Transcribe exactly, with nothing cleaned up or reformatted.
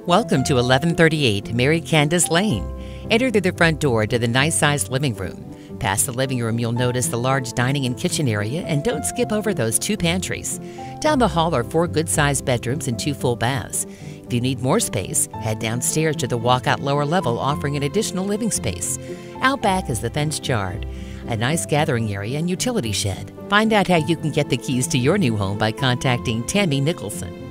Welcome to eleven thirty-eight Mary Candace Lane. Enter through the front door to the nice-sized living room. Past the living room, you'll notice the large dining and kitchen area, and don't skip over those two pantries. Down the hall are four good-sized bedrooms and two full baths. If you need more space, head downstairs to the walkout lower level, offering an additional living space. Out back is the fenced yard, a nice gathering area, and utility shed. Find out how you can get the keys to your new home by contacting Tammy Nicholson.